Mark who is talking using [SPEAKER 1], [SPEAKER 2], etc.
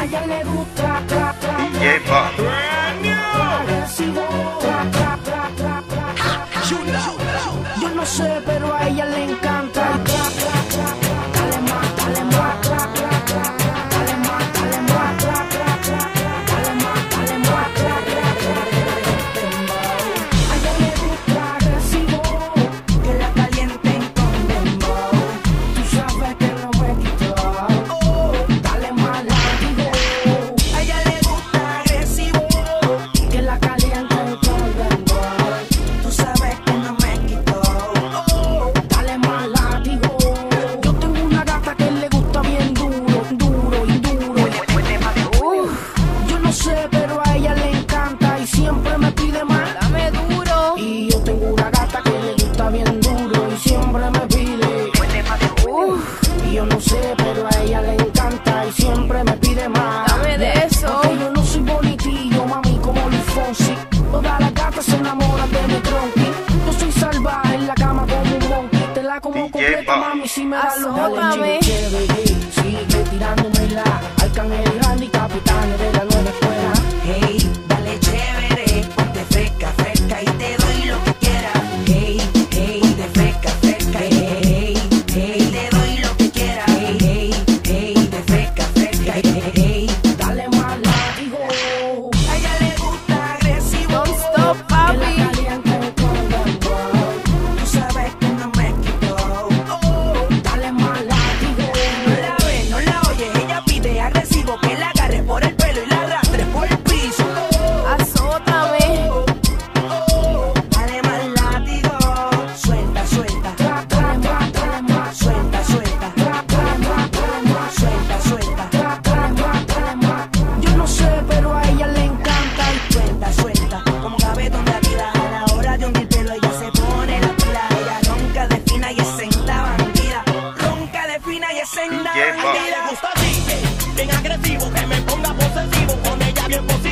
[SPEAKER 1] ella le gusta
[SPEAKER 2] DJ Bob.
[SPEAKER 1] agresivo. Yo no sé, pero a ella le encanta. Dale más, dale más, dale más, dale más, dale más, dale más. A ella le gusta agresivo, que la calienten con dembow. Tú sabes que no me quito. Dale más látigo. A ella le gusta agresivo, que la calienten con dembow. Tú sabes que no me quito. Dale más látigo. Yo tengo una gata que le gusta bien duro, duro y duro. Yo no sé, pero a ella le encanta y siempre me pide más.
[SPEAKER 3] Dame duro.
[SPEAKER 1] Y yo tengo una gata que le gusta bien duro y siempre me pide. Y yo no sé, pero a ella le encanta y siempre me pide más.
[SPEAKER 3] Dame de eso.
[SPEAKER 1] Porque yo no soy bonitillo, mami, como Luis Fonsi. Todas las gatas se enamoran de mi tronqui. Yo soy salvaje en la cama como un monkey. Te la como
[SPEAKER 2] DJ
[SPEAKER 1] completa,
[SPEAKER 2] Bob.
[SPEAKER 1] mami, si me da los
[SPEAKER 3] Azótame.
[SPEAKER 1] sigue tirándome la Arcángel Randy, capitanes de la nueva escuela.
[SPEAKER 4] Hey, dale chévere, ponte fresca, fresca y te doy lo que quieras. Hey, hey, ponte fresca, fresca, hey, hey, te doy lo que quieras. Hey, hey, hey, ponte fresca, fresca, hey,
[SPEAKER 1] Dale más látigo.
[SPEAKER 4] a ella le gusta agresivo.
[SPEAKER 3] Don't stop,
[SPEAKER 1] Que la
[SPEAKER 3] papi.
[SPEAKER 1] calienten con dembow.
[SPEAKER 4] Tú sabes que no me quito.
[SPEAKER 1] Dale más látigo.
[SPEAKER 4] No la ves, no la oyes, ella pide agresivo que la agarre por el pelo y la arrastre por el piso.
[SPEAKER 3] Azótame.
[SPEAKER 4] Dale más látigo, suelta, suelta,
[SPEAKER 1] Dale más, dale más.
[SPEAKER 4] suelta, suelta,
[SPEAKER 1] Dale más, dale más.
[SPEAKER 4] suelta, suelta,
[SPEAKER 1] Dale más, dale más. Yo no sé, pero a ella le encanta.
[SPEAKER 4] suelta, suelta. Como gavetón de vida a la hora de hundir pelo, ella se pone la pila. Ella ronca de fina y es senda bandida. Ronca de fina y es senda
[SPEAKER 2] DJ Bob.
[SPEAKER 4] bandida.
[SPEAKER 5] Me gusta así, bien agresivo, que me ponga posesivo, con ella bien positivo.